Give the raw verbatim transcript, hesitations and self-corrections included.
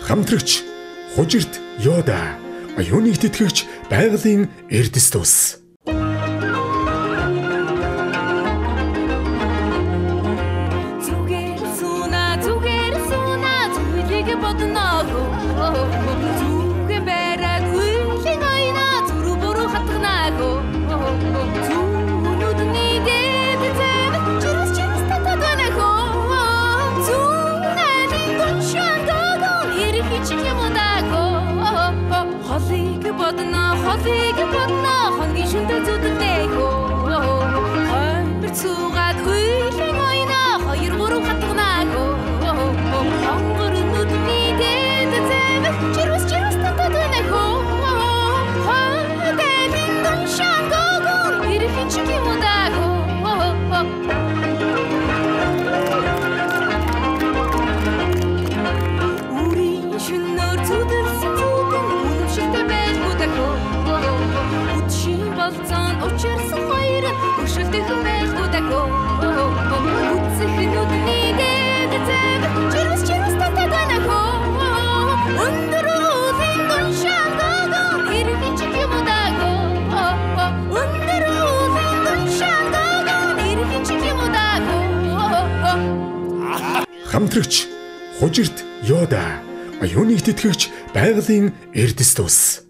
Хамтрагч Хужирт Йода, оюуныг тэтгэгч байгалийн Эрдэс тус. Зүгээр сууна, зүгээр сууна, зүйлийг бодно. Зүгээр бариад үеийн айна, зүрх буруу хатгнаагүй. Зүнүүдний дэд зэв, чирс чирс татаганахоо. Зүнэлин гоншангагон, ирэх чиг юм даагүй. Холыг бодно, холыг бодно, хонгийн шүнтэй зүтгэдэг. Хоймбэр цугаад үеийн айна, хоёр гурав хатгнаагүй. Хонгор нүдний дэд зэв, чирс чирс татаганахоо. Хойдэлин гоншангагон, ирэх чиг юм даагүй. Үрийн шүнээр зүдэлсэн зүдэн үнэмшигтэй байлгүй дагуу. Үдшийн болцоон учирсан хоёр өшөлтөйхэн байлгүй дагуу. Үдсэх нүдний дэд зэв, чирс чирс татаганахоо. Өндөр уулын гоншангагон, ирэх чиг юм дагуу. Өндөр уулын гоншангагон, ирэх чиг юм дагуу. Хамтрагч Хужирт Йода, оюуныг тэтгэгч байгалийн Эрдэс тус.